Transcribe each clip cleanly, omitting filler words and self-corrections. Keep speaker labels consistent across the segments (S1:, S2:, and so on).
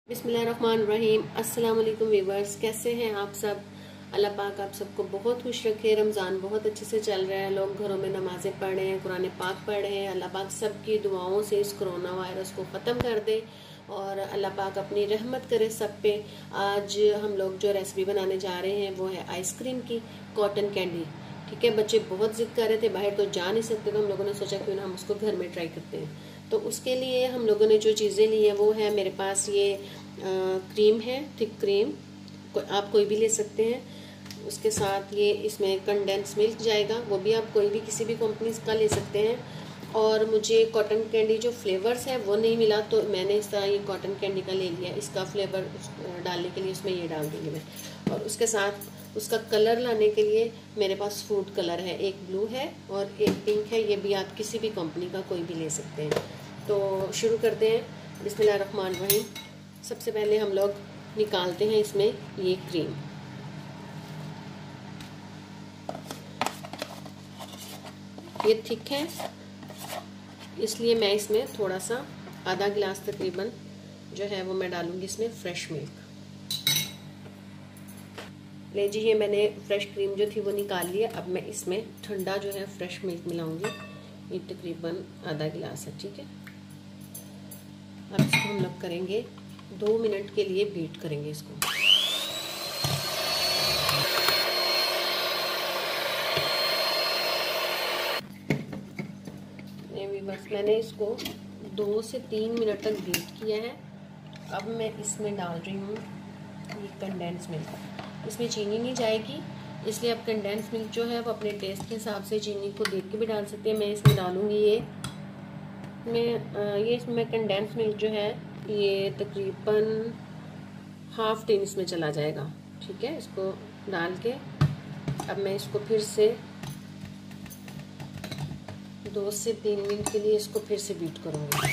S1: बिस्मिल्लाहिर्रहमानिर्रहीम। अस्सलाम वालेकुम व्यूअर्स, कैसे हैं आप सब। अल्लाह पाक आप सबको बहुत खुश रखे। रमज़ान बहुत अच्छे से चल रहा है, लोग घरों में नमाज़ें पढ़ रहे हैं, कुरान पाक पढ़ रहे हैं। अल्लाह पाक सबकी दुआओं से इस कोरोना वायरस को ख़त्म कर दे और अल्लाह पाक अपनी रहमत करे सब पे। आज हम लोग जो रेसिपी बनाने जा रहे हैं वो है आइसक्रीम की, कॉटन कैंडी। ठीक है, बच्चे बहुत जिद कर रहे थे, बाहर तो जा नहीं सकते, तो हम लोगों ने सोचा क्यों ना हम उसको घर में ट्राई करते हैं। तो उसके लिए हम लोगों ने जो चीज़ें ली हैं वो है, मेरे पास ये क्रीम है, थिक क्रीम, आप कोई भी ले सकते हैं। उसके साथ ये इसमें कंडेंस मिल्क जाएगा, वो भी आप कोई भी किसी भी कंपनी का ले सकते हैं। और मुझे कॉटन कैंडी जो फ्लेवर्स है वो नहीं मिला, तो मैंने इस तरह ये कॉटन कैंडी का ले लिया। इसका फ्लेवर डालने के लिए उसमें ये डाल दूँगी मैं। और उसके साथ उसका कलर लाने के लिए मेरे पास फूड कलर है, एक ब्लू है और एक पिंक है। ये भी आप किसी भी कंपनी का कोई भी ले सकते हैं। तो शुरू करते हैं। बिस्मिल्लाहिर्रहमानिर्रहीम। सबसे पहले हम लोग निकालते हैं इसमें ये क्रीम। ये थिक है, इसलिए मैं इसमें थोड़ा सा आधा गिलास तकरीबन जो है वो मैं डालूंगी इसमें फ्रेश मिल्क। ले जी, ये मैंने फ्रेश क्रीम जो थी वो निकाल लिया। अब मैं इसमें ठंडा जो है फ्रेश मिल्क मिलाऊंगी। ये तकरीबन आधा गिलास है, ठीक है। अब इसको हम लोग करेंगे 2 मिनट के लिए बीट करेंगे इसको। बस मैंने इसको 2 से 3 मिनट तक बीट किया है। अब मैं इसमें डाल रही हूँ ये कंडेंस मिल्क। इसमें चीनी नहीं जाएगी, इसलिए आप कंडेंस मिल्क जो है वो अपने टेस्ट के हिसाब से चीनी को देख के भी डाल सकते हैं। मैं इसमें डालूँगी ये इसमें कंडेंस मिल्क जो है ये तकरीबन हाफ टीन इसमें चला जाएगा, ठीक है। इसको डाल के अब मैं इसको फिर से 2 से 3 मिनट के लिए इसको फिर से बीट करूँगी।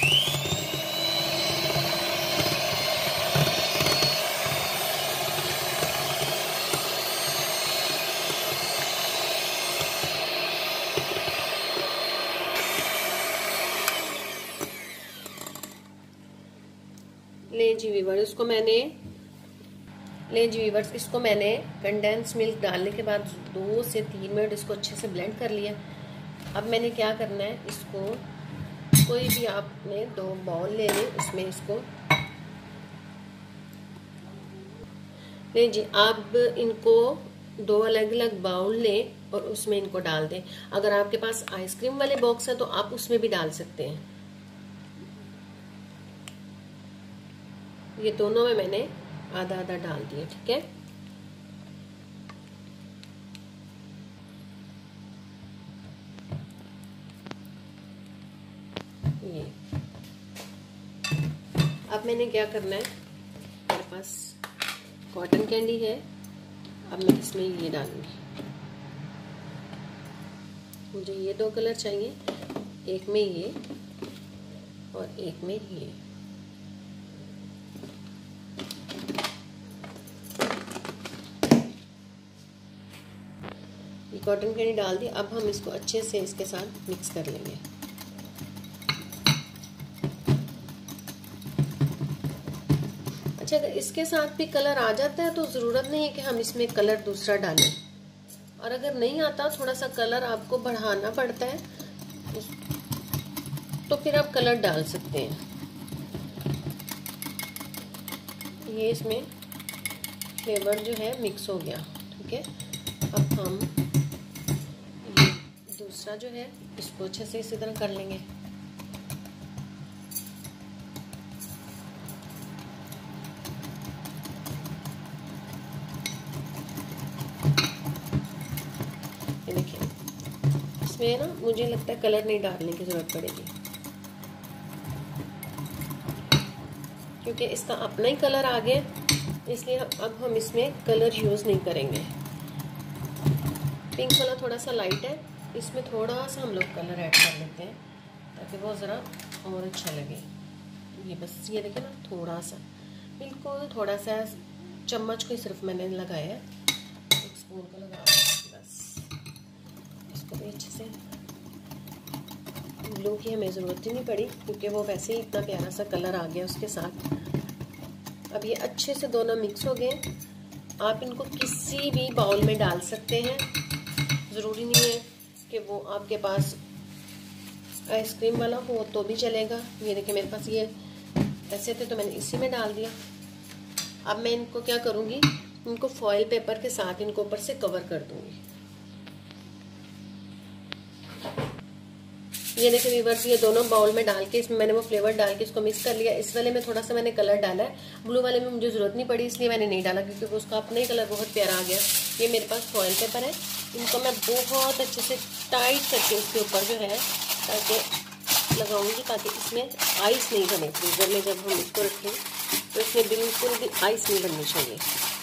S1: ले जी वीवर्स, इसको मैंने कंडेंस मिल्क डालने के बाद 2 से 3 मिनट इसको अच्छे से ब्लेंड कर लिया। अब मैंने क्या करना है, इसको कोई भी आपने 2 बाउल ले लें, उसमें इसको ले जी, आप इनको 2 अलग अलग बाउल लें और उसमें इनको डाल दें। अगर आपके पास आइसक्रीम वाले बॉक्स है तो आप उसमें भी डाल सकते हैं। ये दोनों में मैंने आधा आधा डाल दिया, ठीक है। ये अब मैंने क्या करना है, मेरे पास कॉटन कैंडी है, अब मैं इसमें ये डालूंगी। मुझे ये 2 कलर चाहिए, एक में ये और एक में ये। कॉटन कैंडी डाल दी। अब हम इसको अच्छे से इसके साथ मिक्स कर लेंगे। अच्छा, अगर इसके साथ भी कलर आ जाता है तो ज़रूरत नहीं है कि हम इसमें कलर दूसरा डालें, और अगर नहीं आता थोड़ा सा कलर आपको बढ़ाना पड़ता है तो फिर आप कलर डाल सकते हैं। ये इसमें फ्लेवर जो है मिक्स हो गया, ठीक है। अब हम दूसरा जो है इसको अच्छे से इसी तरह कर लेंगे। ये देखिए, इसमें ना मुझे लगता है कलर नहीं डालने की जरूरत पड़ेगी, क्योंकि इसका अपना ही कलर आ गया, इसलिए अब हम इसमें कलर यूज नहीं करेंगे। पिंक वाला थोड़ा सा लाइट है, इसमें थोड़ा सा हम लोग कलर ऐड कर लेते हैं ताकि वो ज़रा और अच्छा लगे। ये बस ये देखें ना, थोड़ा सा, बिल्कुल थोड़ा सा चम्मच को सिर्फ मैंने लगाया है, 1 स्पून का लगा बस। इसको भी अच्छे से, ब्लू की हमें ज़रूरत ही नहीं पड़ी क्योंकि वो वैसे ही इतना प्यारा सा कलर आ गया उसके साथ। अब ये अच्छे से दोनों मिक्स हो गए। आप इनको किसी भी बाउल में डाल सकते हैं, ज़रूरी नहीं है कि वो आपके पास आइसक्रीम वाला हो तो भी चलेगा। ये देखिए मेरे पास ये ऐसे थे तो मैंने इसी में डाल दिया। अब मैं इनको क्या करूँगी, इनको फॉइल पेपर के साथ इनको ऊपर से कवर कर दूँगी। ये देखिए व्यूअर्स, ये दोनों बाउल में डाल के इसमें मैंने वो फ्लेवर डाल के इसको मिक्स कर लिया। इस वाले में थोड़ा सा मैंने कलर डाला है, ब्लू वाले में मुझे ज़रूरत नहीं पड़ी इसलिए मैंने नहीं डाला, क्योंकि उसका अपना ही कलर बहुत प्यारा आ गया। ये मेरे पास फॉइल पेपर है, इनको मैं बहुत अच्छे से टाइट करके इसके ऊपर जो है ताकि लगाऊंगी, ताकि इसमें आइस नहीं बने। फ्रीजर में जब हम इसको रखें तो इसमें बिल्कुल भी आइस नहीं बननी चाहिए।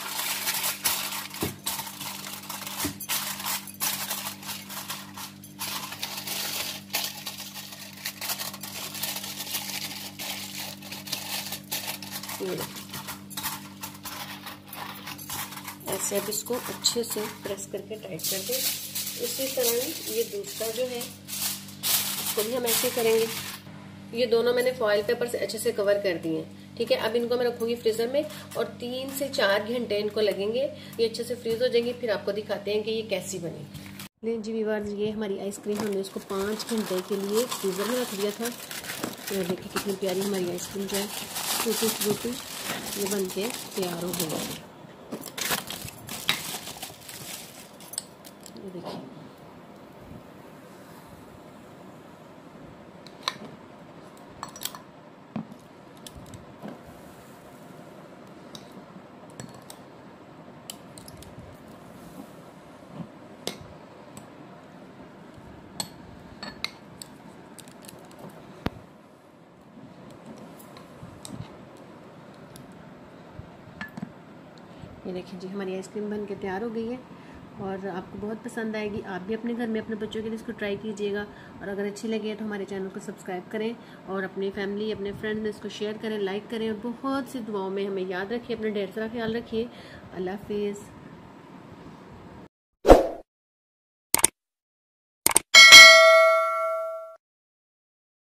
S1: ऐसे अब इसको अच्छे से प्रेस करके टाइट कर दें। इसी तरह ये दूसरा जो है इसको भी हम ऐसे करेंगे। ये दोनों मैंने फॉइल पेपर से अच्छे से कवर कर दिए हैं, ठीक है। अब इनको मैं रखूंगी फ्रीजर में और 3 से 4 घंटे इनको लगेंगे, ये अच्छे से फ्रीज हो जाएंगे। फिर आपको दिखाते हैं कि ये कैसी बनी। लेकिन जी व्यूअर्स, ये हमारी आइसक्रीम हमने इसको 5 घंटे के लिए फ्रीजर में रख दिया था। तो देखिए कितनी प्यारी हमारी आइसक्रीम जो है टूटी फ्रूटी ये बन के तैयार हो गई है। ये देखिए ये देखिए जी हमारी आइसक्रीम बन के तैयार हो गई है और आपको बहुत पसंद आएगी। आप भी अपने घर में अपने बच्चों के लिए इसको ट्राई कीजिएगा और अगर अच्छी लगे तो हमारे चैनल को सब्सक्राइब करें और अपनी फैमिली अपने फ्रेंड्स में इसको शेयर करें, लाइक करें और बहुत सी दुआओं में हमें याद रखिए। अपना ढेर सारा ख्याल रखिए। अल्लाह हाफिज़।